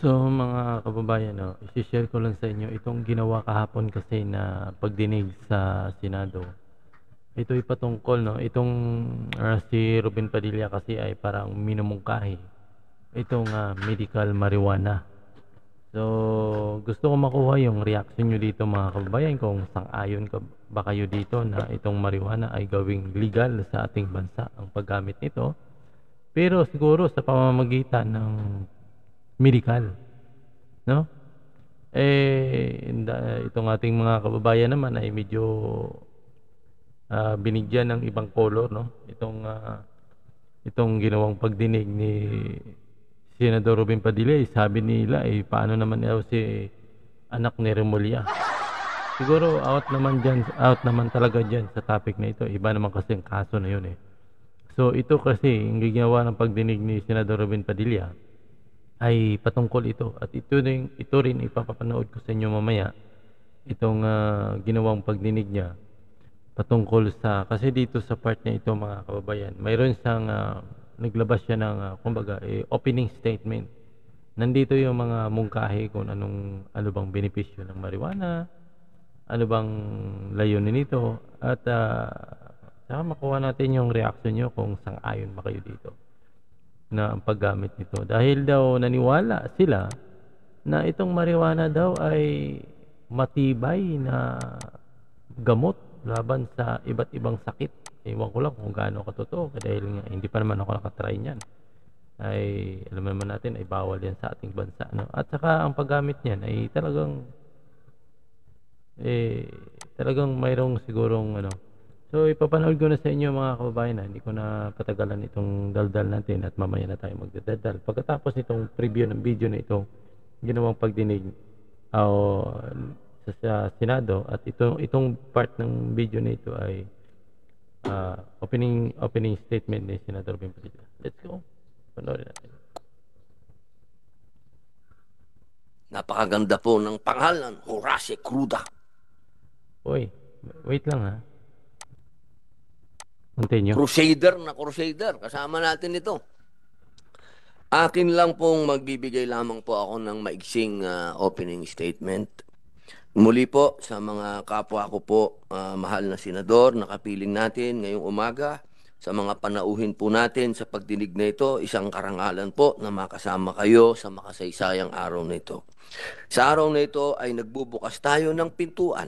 So mga kababayan, no, i-share ko lang sa inyo itong ginawa kahapon kasi na pagdinig sa Senado. Ito ay patungkol, no, itong si Robin Padilla kasi ay parang minumungkahi itong medical marijuana. So gusto ko makuha yung reaction nyo dito mga kababayan, kung sang-ayon ka ba kayo dito na itong marijuana ay gawing legal sa ating bansa ang paggamit nito, pero siguro sa pamamagitan ng medical, no? Itong ating mga kababayan naman ay medyo binigyan ng ibang color, no? Itong ginawang pagdinig ni Senador Robin Padilla, sabi nila paano naman daw si anak ni Remulla. Siguro out naman talaga diyan sa topic na ito. Iba naman kasi ang kaso na yun. So ito kasi yung ginawa ng pagdinig ni Senador Robin Padilla ay patungkol ito, at ito rin ipapapanood ko sa inyo mamaya, itong ginawang pagdinig niya patungkol sa, kasi dito sa part na ito mga kababayan, mayroon siyang naglabas siya ng kumbaga opening statement. Nandito yung mga mungkahi kung ano bang benepisyo ng marijuana, ano bang layunin nito, at saka makuha natin yung reaction nyo kung sang-ayon ba kayo dito na ang paggamit nito, dahil daw naniwala sila na itong marijuana daw ay matibay na gamot laban sa iba't ibang sakit. Ewan ko lang kung gaano katotoo, dahil nga hindi pa naman ako nakatry niyan. Ay alam naman natin ay bawal yan sa ating bansa, no? At saka ang paggamit niyan ay talagang mayroong sigurong So ipapanood ko na sa inyo mga kababayan, hindi ko na patagalan itong daldal natin at mamaya na tayo magdadaldal. Pagkatapos nitong preview ng video na ito, ginawang pagdinig sa Senado, at itong part ng video na ito ay opening statement ni Senador Robin Padilla. Let's go. Panoorin natin. Napakaganda po ng pangalan, Horace Cruda. Uy, wait lang ha. Continue. Crusader na crusader. Kasama natin ito. Akin lang pong magbibigay lamang po ako ng maigsing opening statement. Muli po sa mga kapwa ko po, mahal na senador, nakapiling natin ngayong umaga, sa mga panauhin po natin sa pagdinig na ito, isang karangalan po na makasama kayo sa makasaysayang araw na ito. Sa araw na ito ay nagbubukas tayo ng pintuan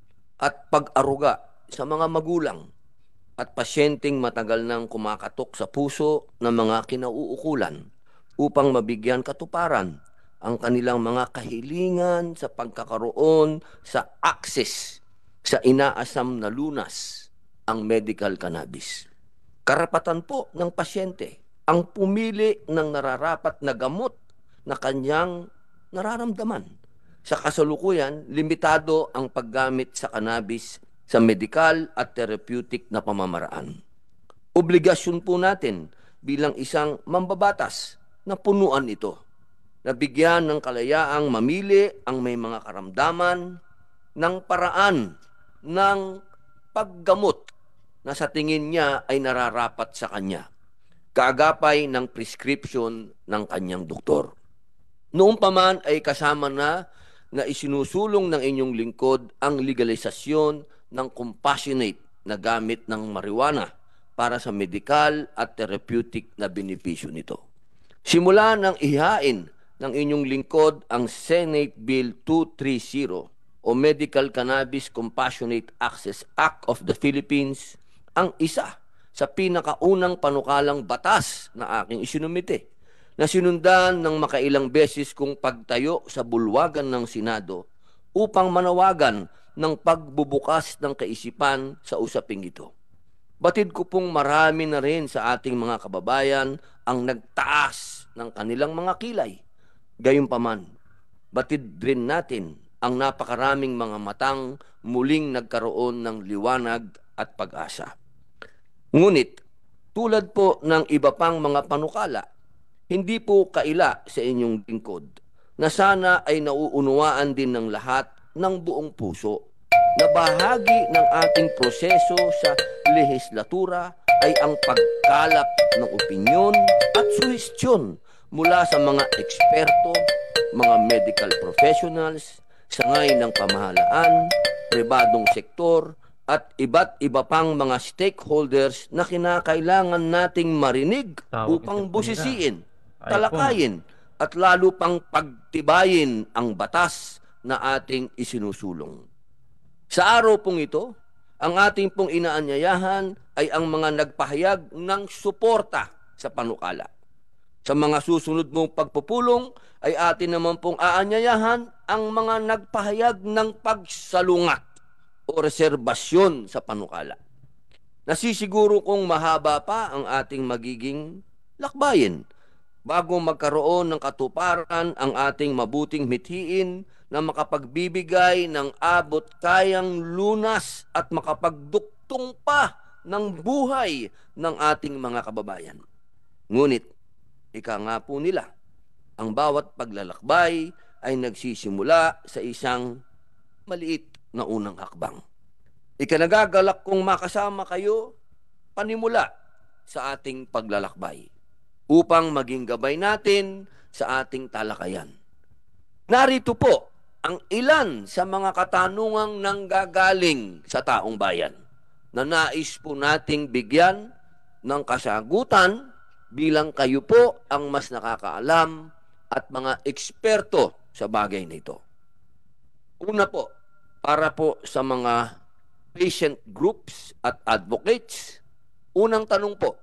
at pag-aruga sa mga magulang at pasyenteng matagal nang kumakatok sa puso ng mga kinauukulan upang mabigyan katuparan ang kanilang mga kahilingan sa pagkakaroon sa access sa inaasam na lunas, ang medical cannabis. Karapatan po ng pasyente ang pumili ng nararapat na gamot na kanyang nararamdaman. Sa kasalukuyan, limitado ang paggamit sa cannabis sa medikal at therapeutic na pamamaraan. Obligasyon po natin bilang isang mambabatas na punuan ito, na bigyan ng kalayaang mamili ang may mga karamdaman ng paraan ng paggamot na sa tingin niya ay nararapat sa kanya, kaagapay ng prescription ng kanyang doktor. Noong pa man ay kasama na isinusulong ng inyong lingkod ang legalisasyon ng compassionate na gamit ng marijuana para sa medical at therapeutic na benepisyo nito. Simula nang ihain ng inyong lingkod ang Senate Bill 230 o Medical Cannabis Compassionate Access Act of the Philippines, ang isa sa pinakaunang panukalang batas na aking isinumite, na sinundan ng makailang beses kong pagtayo sa bulwagan ng Senado upang manawagan ng pagbubukas ng kaisipan sa usaping ito. Batid ko pong marami na rin sa ating mga kababayan ang nagtaas ng kanilang mga kilay. Gayunpaman, batid rin natin ang napakaraming mga matang muling nagkaroon ng liwanag at pag-asa. Ngunit, tulad po ng iba pang mga panukala, hindi po kaila sa inyong lingkod na sana ay nauunawaan din ng lahat ng buong puso na bahagi ng ating proseso sa lehislatura ay ang pagkalap ng opinyon at suhestyon mula sa mga eksperto, mga medical professionals, sangay ng pamahalaan, pribadong sektor, at iba't iba pang mga stakeholders na kinakailangan nating marinig Tawag upang isip ko nila. busisiin, iPhone. talakayin, at lalo pang pagtibayin ang batas na ating isinusulong. Sa araw pong ito, ang ating pong inaanyayahan ay ang mga nagpahayag ng suporta sa panukala. Sa mga susunod mong pagpupulong ay atin naman pong aanyayahan ang mga nagpahayag ng pagsalungat o reserbasyon sa panukala. Nasisiguro kong mahaba pa ang ating magiging lakbayin bago magkaroon ng katuparan ang ating mabuting mithiin na makapagbibigay ng abot kayang lunas at makapagduktong pa ng buhay ng ating mga kababayan. Ngunit, ika nga po nila, ang bawat paglalakbay ay nagsisimula sa isang maliit na unang hakbang. Ikinagagalak kong makasama kayo panimula sa ating paglalakbay upang maging gabay natin sa ating talakayan. Narito po ang ilan sa mga katanungang nanggagaling sa taong bayan na nais po nating bigyan ng kasagutan bilang kayo po ang mas nakakaalam at mga eksperto sa bagay na ito. Una po, para po sa mga patient groups at advocates, unang tanong po,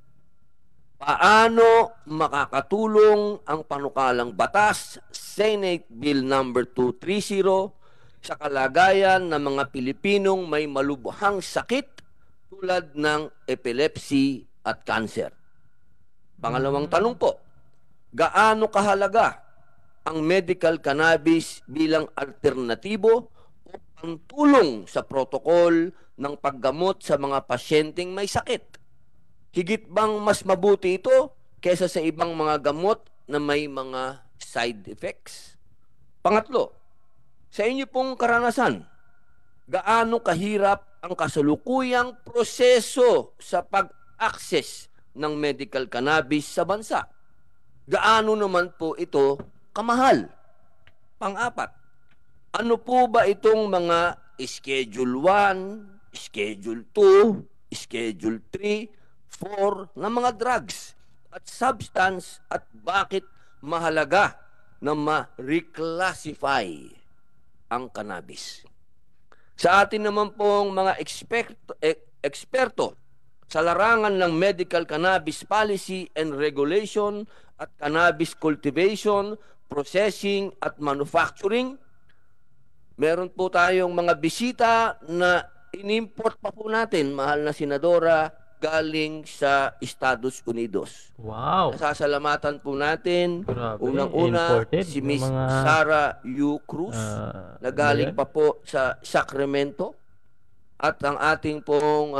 paano makakatulong ang panukalang batas, Senate Bill number 230, sa kalagayan ng mga Pilipinong may malubhang sakit tulad ng epilepsy at cancer? Pangalawang tanong po, gaano kahalaga ang medical cannabis bilang alternatibo o pantulong sa protokol ng paggamot sa mga pasyenteng may sakit? Higit bang mas mabuti ito kaysa sa ibang mga gamot na may mga side effects? Pangatlo, sa inyo pong karanasan, gaano kahirap ang kasalukuyang proseso sa pag-access ng medical cannabis sa bansa? Gaano naman po ito kamahal? Pang-apat, ano po ba itong mga Schedule 1, Schedule 2, Schedule 3, 4 na mga drugs at substance at bakit mahalaga na ma-reclassify ang cannabis? Sa atin naman pong mga eksperto sa larangan ng medical cannabis policy and regulation at cannabis cultivation, processing at manufacturing, meron po tayong mga bisita na inimport pa po natin, mahal na senadora, galing sa Estados Unidos. Wow. Nasasalamatan po natin, Grabe, unang-una, imported si ng Miss mga, Sarah U. Cruz, na galing yan? pa po sa Sacramento, at ang ating pong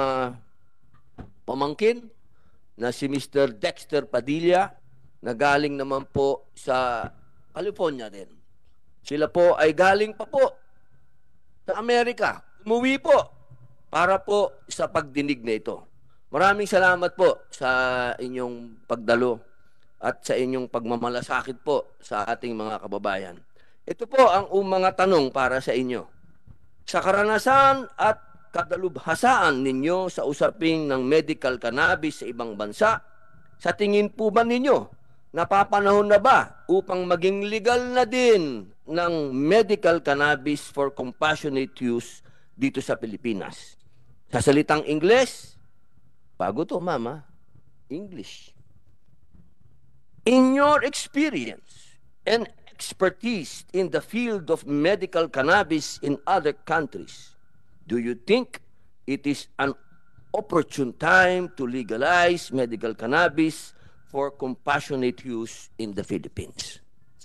pamangkin na si Mr. Dexter Padilla, na galing naman po sa California din. Sila po ay galing pa po sa Amerika. Umuwi po para po sa pagdinig na ito. Maraming salamat po sa inyong pagdalo at sa inyong pagmamalasakit po sa ating mga kababayan. Ito po ang mga tanong para sa inyo. Sa karanasan at kadalubhasaan ninyo sa usaping ng medical cannabis sa ibang bansa, sa tingin po ba ninyo, napapanahon na ba upang maging legal na din ng medical cannabis for compassionate use dito sa Pilipinas? Sa salitang Ingles, bago to, mama, English. In your experience and expertise in the field of medical cannabis in other countries, do you think it is an opportune time to legalize medical cannabis for compassionate use in the Philippines?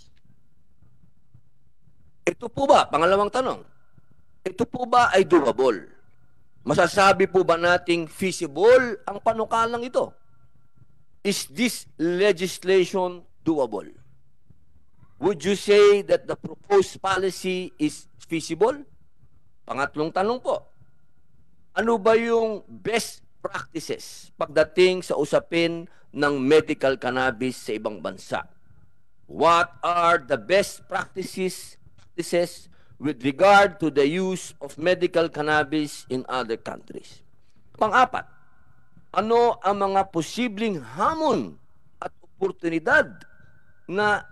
Ito po ba, pangalawang tanong, ito po ba ay doable? Masasabi po ba nating feasible ang panukalang ito? Is this legislation doable? Would you say that the proposed policy is feasible? Pangatlong tanong po, ano ba yung best practices pagdating sa usapin ng medical cannabis sa ibang bansa? What are the best practices with regard to the use of medical cannabis in other countries? Pang-apat, ano ang mga posibleng hamon at oportunidad na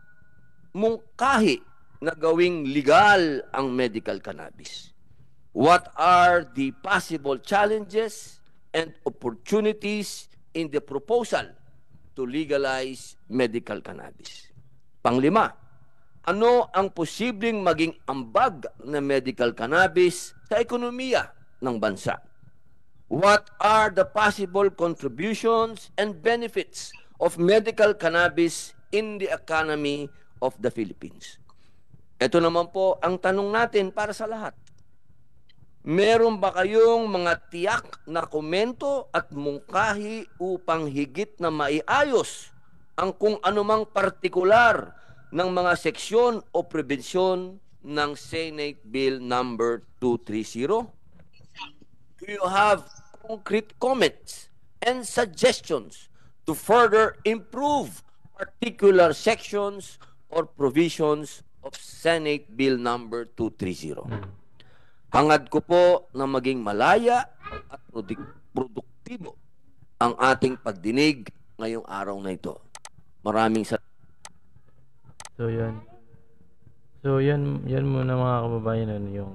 mungkahi na gawing legal ang medical cannabis? What are the possible challenges and opportunities in the proposal to legalize medical cannabis? Panglima, ano ang posibleng maging ambag ng medical cannabis sa ekonomiya ng bansa? What are the possible contributions and benefits of medical cannabis in the economy of the Philippines? Ito naman po ang tanong natin para sa lahat. Meron ba kayong mga tiyak na komento at mungkahi upang higit na maiayos ang kung anumang partikular ng mga seksyon o prebensyon ng Senate Bill number 230? Do you have concrete comments and suggestions to further improve particular sections or provisions of Senate Bill number 230? Hangad ko po na maging malaya at produktibo ang ating pagdinig ngayong araw na ito. Maraming salamat. So yan. So yan muna mga kababayan, ano yung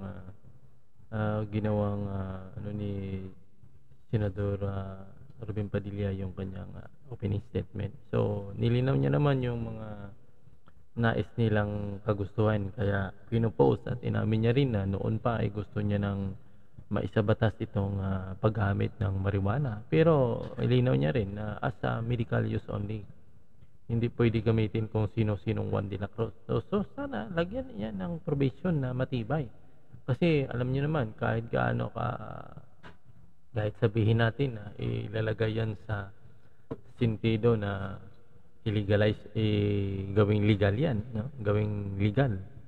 ginawang ano ni Senador Robin Padilla, yung kanyang opening statement. So nilinaw niya naman yung mga nais nilang kagustuhan, kaya pinopost at inamin niya rin na noon pa ay gusto niya ng maisabatas itong paggamit ng marijuana, pero ilinaw niya rin na as a medical use only, hindi pwede gamitin kung sino-sinong Juan de la Cruz. So sana lagyan niya ng provision na matibay, kasi alam niyo naman kahit gaano kahit sabihin natin na ilalagay yan sa sentido na i-legalize, gawing legal yan, no? Gawing legal,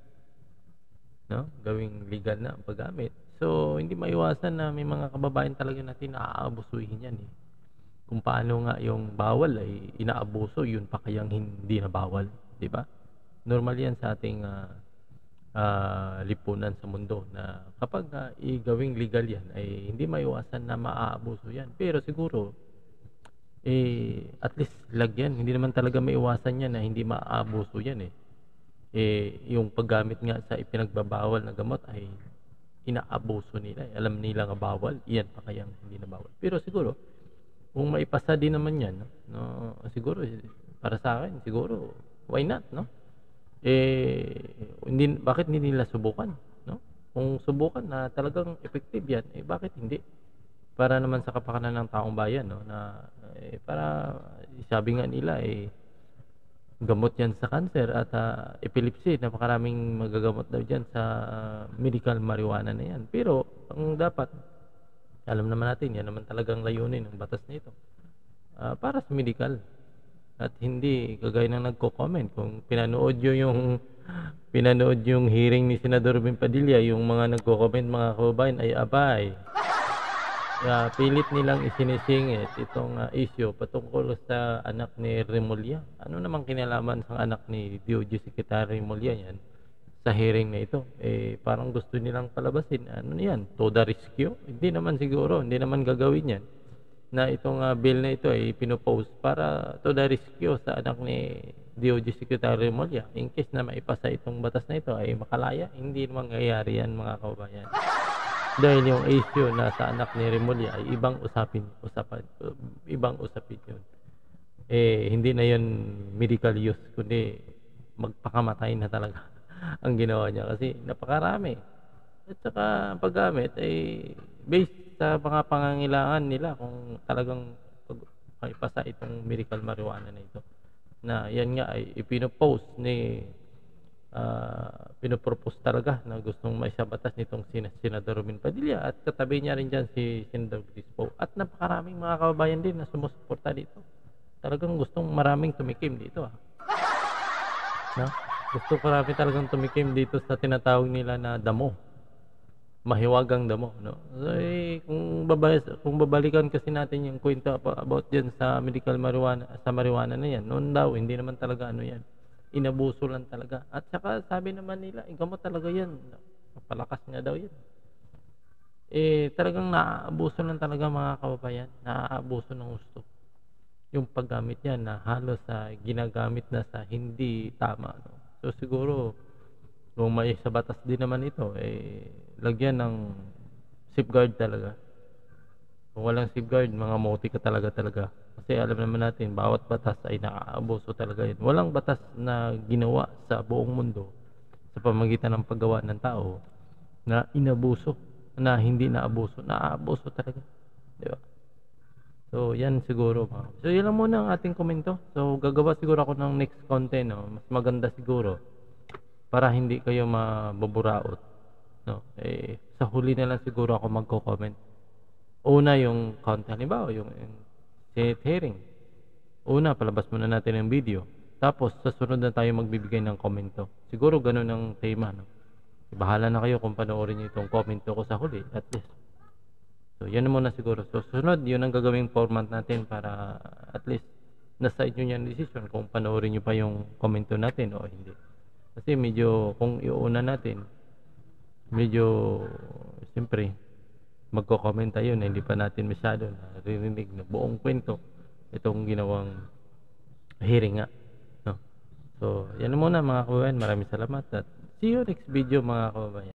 no? Gawing legal na ang paggamit. So hindi maiwasan na may mga kababayan talaga natin na aabusuhin yan eh. Kung paano nga yung bawal ay inaabuso, yun pa kayang hindi na bawal, di ba? Normal yan sa ating lipunan sa mundo, na kapag gawing legal yan ay hindi maiwasan na maaabuso yan. Pero siguro at least lagyan, hindi naman talaga maiwasan yan na hindi maaabuso yan yung paggamit nga sa ipinagbabawal na gamot ay inaabuso nila, alam nila nga bawal, iyan pa kayang hindi na bawal. Pero siguro kung maipasa din naman yan, no, siguro para sa akin siguro why not, no? Bakit hindi nila subukan, no? Kung subukan na talagang effective yan, bakit hindi? Para naman sa kapakanan ng taong bayan, no, na para sabi nga nila gamot yan sa cancer at epilepsy, napakaraming magagamot daw dyan sa medical marijuana na yan. Pero ang dapat, alam naman natin, yan naman talagang layunin ng batas na ito, para sa medical, at hindi kagaya ng nagko-comment. Kung pinanood yung hearing ni Senador Robin Padilla, yung mga nagko-comment mga kababayan ay abay, pilit nilang isinisingit itong issue patungkol sa anak ni Remulla. Ano namang kinalaman sa anak ni DOJ Secretary Remulla yan sa hearing na ito? Parang gusto nilang palabasin, ano yan, toda rescue? Hindi naman siguro, hindi naman gagawin yan, na itong bill na ito ay pinopost para toda rescue sa anak ni DOJ Secretary Remulla. In case na maipasa itong batas na ito ay makalaya, hindi naman mangyayari yan mga kababayan. Dahil yung issue na sa anak ni Remulla ay ibang usapin yun. Hindi na yun medical use, kundi magpakamatay na talaga ang ginawa niya, kasi napakarami. At saka paggamit ay based sa mga pangangailangan nila, kung talagang ipasa itong medical marijuana na ito, na yan nga ay ipinopost ni pinopropose talaga na gustong maisabatas nitong Senador Robin Padilla, at katabi niya rin dyan si Senador Gustong, at napakaraming mga kababayan din na sumusuporta dito. Talagang gustong maraming tumikim dito, no? Gusto marami talagang tumikim dito sa tinatawag nila na damo, mahiwagang damo, no? So, kung babalikan kasi natin yung kwento about dyan sa medical marijuana, sa marijuana na yan, noon daw hindi naman talaga ano yan, inabuso lang talaga. At saka sabi naman nila, gamot talaga yan, palakas nga daw yan. Talagang naaabuso lang talaga mga kababayan, naaabuso ng gusto yung paggamit yan, na halos ginagamit na sa hindi tama, no? So siguro kung may sa batas din naman ito, lagyan ng safeguard talaga. Kung walang safeguard, mga mote ka talaga. Kasi alam naman natin, bawat batas ay naaabuso talaga yun. Walang batas na ginawa sa buong mundo sa pamamagitan ng paggawa ng tao na inabuso, na hindi naabuso. Naaabuso talaga, di ba? So yan siguro, so yun lang muna ang ating komento. So gagawa siguro ako ng next content, no? Mas maganda siguro para hindi kayo mabuburaot, no? Sa huli na lang siguro ako magko-comment. Una yung content, halimbawa yung Senate hearing. Una, palabas muna natin ang video. Tapos sa sunod na tayo magbibigay ng komento. Siguro ganun ang tema, no? Bahala na kayo kung panoorin niyo itong komento ko sa huli, at least. So yan muna siguro. So sunod, yun ang gagawing format natin para at least nasa inyo yung decision kung panoorin nyo pa yung komento natin o hindi. Kasi medyo, kung iuna natin, medyo siyempre magko-comment tayo na hindi pa natin masyado naririnig na buong kwento itong ginawang hearing nga, no? So yan muna mga kababayan, maraming salamat at see you next video mga kababayan.